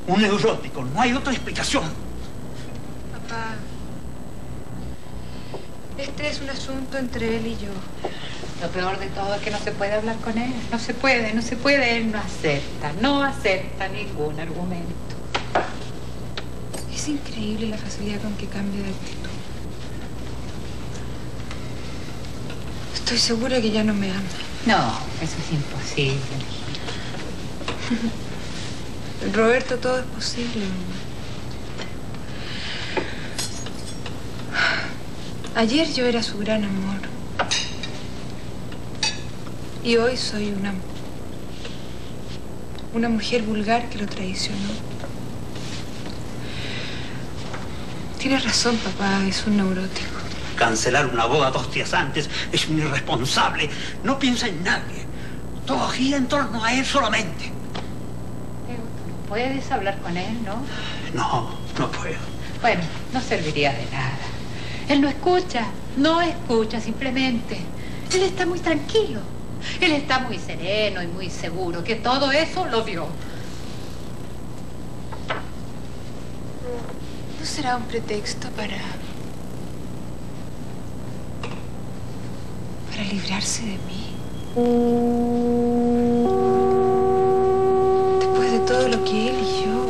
Un neurótico, no hay otra explicación. Papá, este es un asunto entre él y yo. Lo peor de todo es que no se puede hablar con él. No se puede. Él no acepta ningún argumento. Es increíble la facilidad con que cambia de actitud. Estoy segura que ya no me ama. No, eso es imposible. Roberto, todo es posible, mamá. Ayer yo era su gran amor. Y hoy soy una mujer vulgar que lo traicionó. Tienes razón, papá, es un neurótico. Cancelar una boda 2 días antes es un irresponsable. No piensa en nadie. Todo gira en torno a él solamente. ¿Puedes hablar con él, no? No puedo. Bueno, no serviría de nada. Él no escucha simplemente. Él está muy tranquilo. Él está muy sereno y muy seguro que todo eso lo vio. ¿No será un pretexto para librarse de mí? Después de todo lo que él y yo...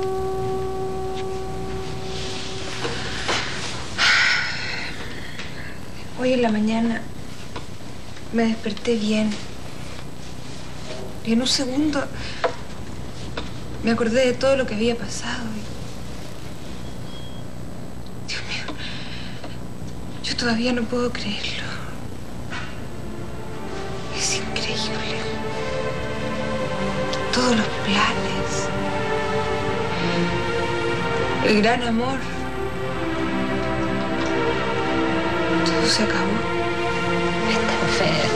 Hoy en la mañana me desperté bien. Y en un segundo me acordé de todo lo que había pasado. Dios mío, yo todavía no puedo creerlo. Es increíble. Todos los planes. El gran amor. Todo se acabó. Está enfermo.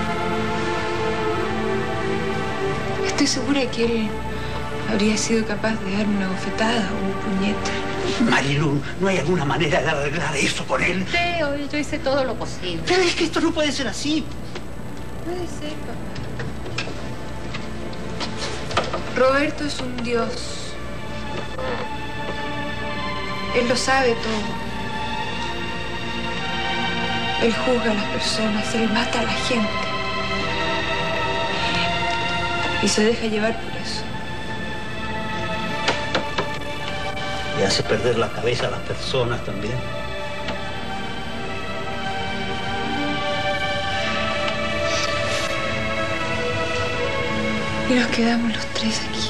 Estoy segura de que él habría sido capaz de darme una bofetada o un puñete. Marilu, ¿no hay alguna manera de arreglar eso con él? Teo, yo hice todo lo posible. Pero es que esto no puede ser así. Puede ser, papá. Roberto es un dios. Él lo sabe todo. Él juzga a las personas, él mata a la gente. Y se deja llevar por eso. Y hace perder la cabeza a las personas también. Y nos quedamos los 3 aquí.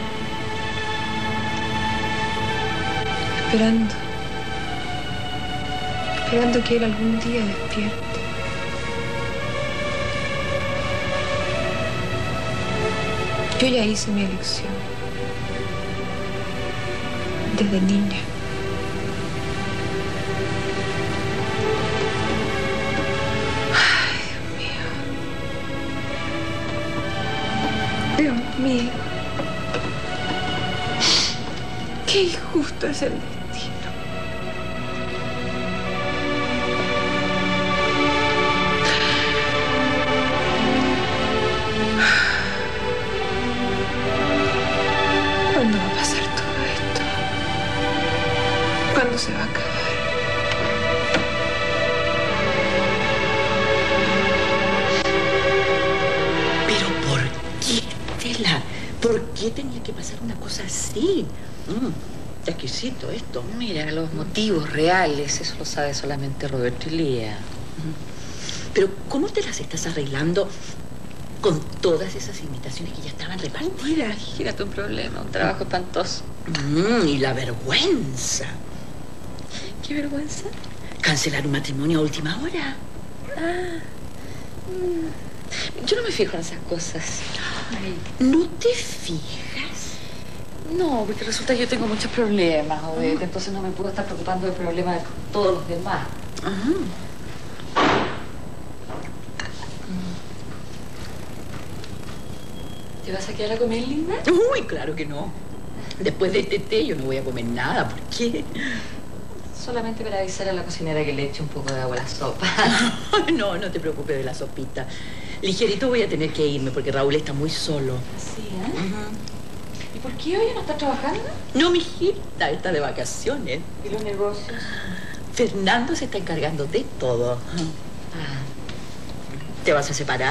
Esperando que él algún día despierte. Yo ya hice mi elección. Desde niña. Ay, Dios mío. Dios mío. Qué injusto es el destino. ¿Cuándo va a pasar todo esto? ¿Cuándo se va a acabar? ¿Pero por qué, Estela? ¿Por qué tenía que pasar una cosa así? Está exquisito esto. Mira, los motivos reales, eso lo sabe solamente Roberto y Lía. Pero ¿cómo te las estás arreglando con todas esas invitaciones que ya estaban repartidas? Imagínate un problema, un trabajo espantoso. Y la vergüenza. ¿Qué vergüenza? Cancelar un matrimonio a última hora. Yo no me fijo en esas cosas. Ay, ¿no te fijas? No, porque resulta que yo tengo muchos problemas, Odette, entonces no me puedo estar preocupando del problema de todos los demás. ¿Te vas a quedar a comer, linda? Uy, claro que no. Después de este té yo no voy a comer nada. ¿Por qué? Solamente para avisar a la cocinera que le eche un poco de agua a la sopa. No, no te preocupes de la sopita. Ligerito voy a tener que irme porque Raúl está muy solo. ¿Sí, ¿Y por qué hoy no está trabajando? No, mijita, está de vacaciones. ¿Y los negocios? Fernando se está encargando de todo. ¿Te vas a separar?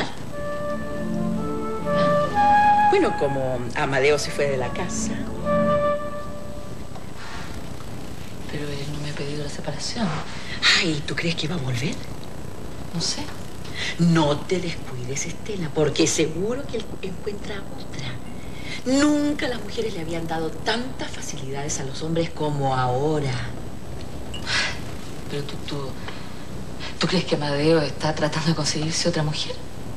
Bueno, como Amadeo se fue de la casa. Pero él no me ha pedido la separación. Ay, ¿tú crees que va a volver? No sé. No te descuides, Estela, porque seguro que él encuentra otra. Nunca las mujeres le habían dado tantas facilidades a los hombres como ahora. Pero ¿tú crees que Amadeo está tratando de conseguirse otra mujer?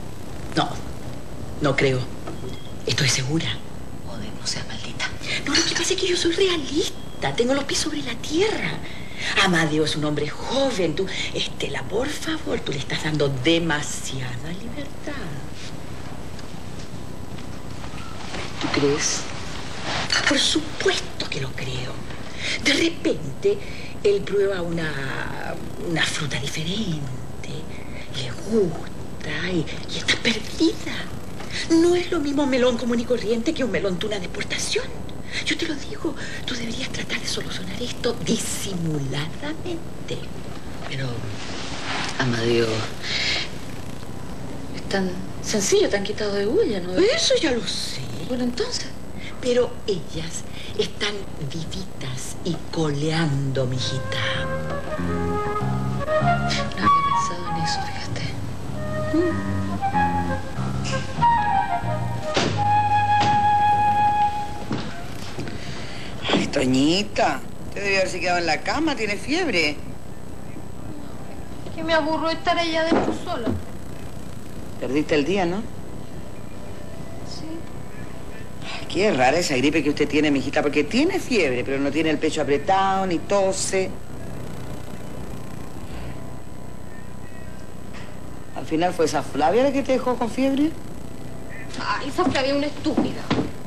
No creo. Estoy segura. Joder, no seas maldita. No, lo que pasa es que yo soy realista. Tengo los pies sobre la tierra. Amadeo es un hombre joven. Tú, Estela, por favor, tú le estás dando demasiada libertad. ¿Tú crees? Por supuesto que lo creo. De repente, él prueba una fruta diferente, le gusta y está perdida. No es lo mismo un melón común y corriente que un melón tuna de exportación. Yo te lo digo, tú deberías tratar de solucionar esto disimuladamente. Pero, Amadeo, es tan sencillo, tan quitado de bulla, ¿no? Eso ya lo sé. Bueno, entonces. Pero ellas están vivitas y coleando, mijita. No había pensado en eso, fíjate. Ay, Toñita, usted debió haberse quedado en la cama, tiene fiebre. Que me aburro estar allá adentro sola. Perdiste el día, ¿no? Sí. Ay, qué rara esa gripe que usted tiene, mijita, porque tiene fiebre, pero no tiene el pecho apretado, ni tose. Al final fue esa Flavia la que te dejó con fiebre. Ay, esa Flavia es una estúpida.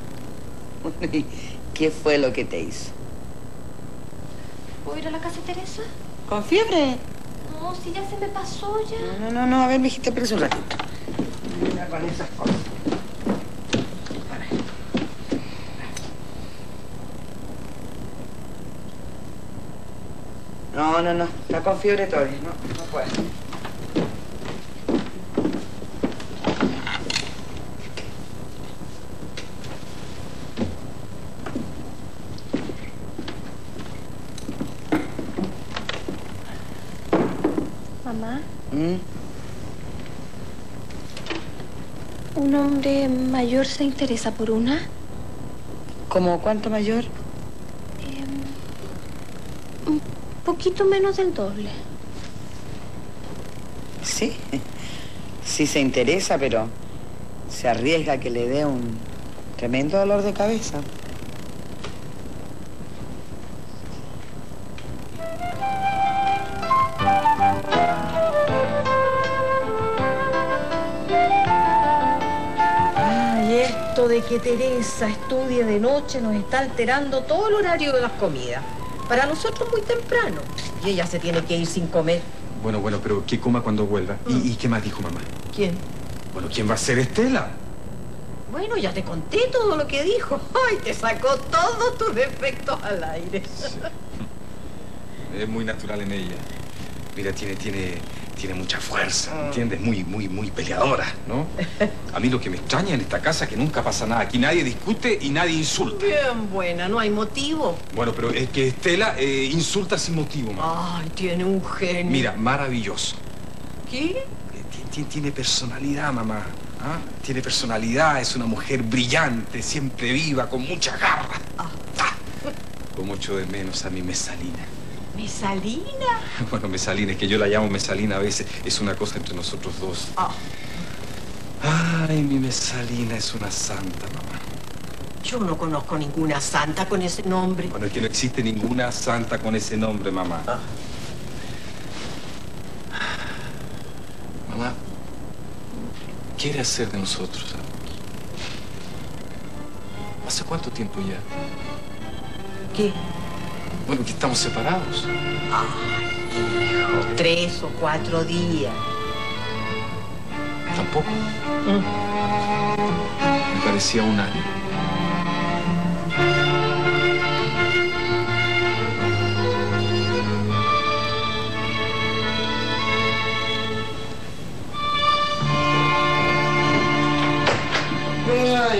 ¿Qué fue lo que te hizo? ¿Puedo ir a la casa de Teresa? ¿Con fiebre? No, si ya se me pasó ya. No, a ver, mijita, espérese un ratito. Mira con esas cosas. A ver. No, está con fiebre todavía, no puede. Mamá, ¿Mm? ¿un hombre mayor se interesa por una? ¿Cómo cuánto mayor? Un poquito menos del doble. Sí, sí se interesa, pero se arriesga a que le dé un tremendo dolor de cabeza. De que Teresa estudie de noche nos está alterando todo el horario de las comidas. Para nosotros muy temprano. Y ella se tiene que ir sin comer. Bueno, pero que coma cuando vuelva. ¿Y qué más dijo mamá? ¿Quién? Bueno, ¿quién va a ser Estela? Bueno, ya te conté todo lo que dijo. Ay, te sacó todos tus defectos al aire. Sí. Es muy natural en ella. Mira, tiene mucha fuerza, ¿entiendes? Muy peleadora, ¿no? A mí lo que me extraña en esta casa es que nunca pasa nada. Aquí nadie discute y nadie insulta. Bien buena, no hay motivo. Bueno, pero es que Estela insulta sin motivo, mamá. Ay, tiene un genio. Mira, maravilloso. ¿Qué? Tiene personalidad, mamá. ¿Ah? Tiene personalidad, es una mujer brillante, siempre viva, con mucha garra. Con mucho de menos a mi Mesalina. ¿Mesalina? Bueno, Mesalina, es que yo la llamo Mesalina a veces. Es una cosa entre nosotros dos. Ay, mi Mesalina es una santa, mamá. Yo no conozco ninguna santa con ese nombre. Bueno, es que no existe ninguna santa con ese nombre, mamá. Mamá, ¿qué quiere hacer de nosotros? ¿Hace cuánto tiempo ya? ¿Qué? Bueno, que estamos separados. Ay, hijo, 3 o 4 días. Tampoco. Me parecía un año.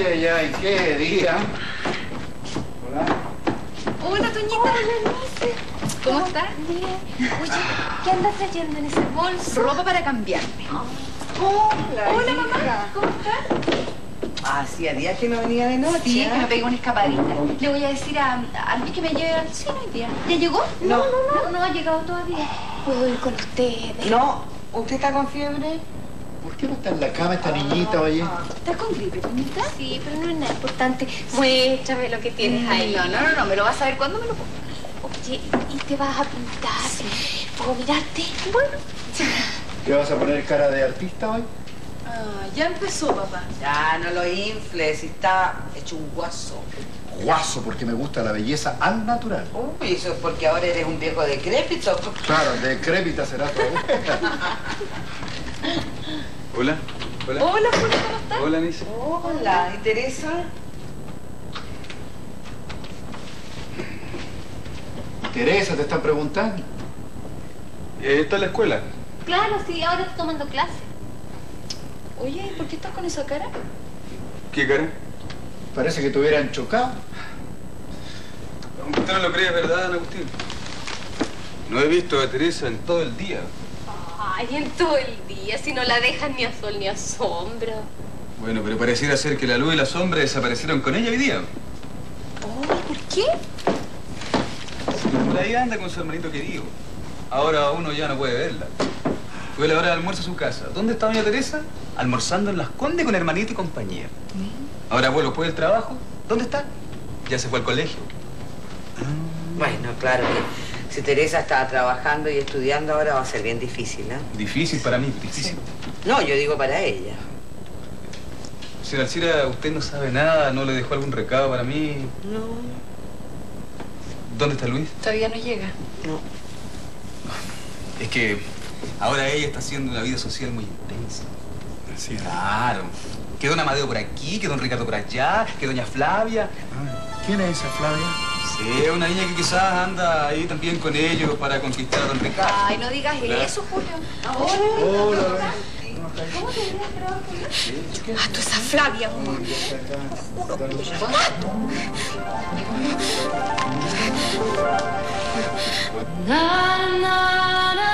Ay, ay, ay, qué día. Hola. Hola, Toñita. Hola, Nice. ¿Cómo estás? Bien. Oye, ¿qué andas trayendo en ese bolso? Ropa para cambiarme. Hola, Hola, hija. mamá. ¿Cómo estás? Hacía días que no venía de noche. Sí, que me pegué una escapadita. Le voy a decir a Luis que me lleve al cine hoy día. ¿Ya llegó? No. No ha llegado todavía. ¿Puedo ir con ustedes? No, ¿usted está con fiebre? ¿Por qué no está en la cama esta niñita, oye? ¿Estás con gripe, Toñita? Sí, pero no es nada importante. Muéstrame lo que tienes ahí. No, me lo vas a ver cuando me lo ponga. Oye, ¿y te vas a pintar? Sí. ¿Puedo mirarte? Bueno. ¿Qué vas a poner cara de artista hoy? Ah, ya empezó, papá. Ya, no lo infles, si está hecho un guaso. Guaso, porque me gusta la belleza al natural. Uy, eso es porque ahora eres un viejo decrépito. Claro, decrépita será todo. Hola. Hola. Hola, Julio, ¿cómo estás? Hola, Nice. Hola, ¿y Teresa? Teresa, te están preguntando. ¿Está en la escuela? Claro, sí, ahora estoy tomando clase. Oye, ¿por qué estás con esa cara? ¿Qué cara? Parece que te hubieran chocado. Aunque usted no lo cree, es verdad, Ana Agustín. No he visto a Teresa en todo el día. Ay, en todo el día, si no la dejan ni a sol ni a sombra. Bueno, pero pareciera ser que la luz y la sombra desaparecieron con ella hoy día. Oh, ¿por qué? Por ahí anda con su hermanito querido. Ahora uno ya no puede verla. Fue la hora de almuerzo a su casa. ¿Dónde está doña Teresa? Almorzando en Las Condes con hermanito y compañía. Ahora vuelvo después del trabajo. ¿Dónde está? Ya se fue al colegio. Bueno, claro que si Teresa estaba trabajando y estudiando ahora va a ser bien difícil, ¿eh? Difícil para mí, difícil. No, yo digo para ella. Señora Alcira, usted no sabe nada, no le dejó algún recado para mí. No. ¿Dónde está Luis? Todavía no llega. No. Es que ahora ella está haciendo una vida social muy intensa. Sí. Claro. Que don Amadeo por aquí, que don Ricardo por allá, que doña Flavia. ¿Quién es esa Flavia? Sí, una niña que quizás anda ahí también con ellos para conquistar a don Ricardo. Ay, no digas eso, Julio. Hola. ¿Cómo te llamas, Julio? Ah, tú esa Flavia, amor. Na, na, na.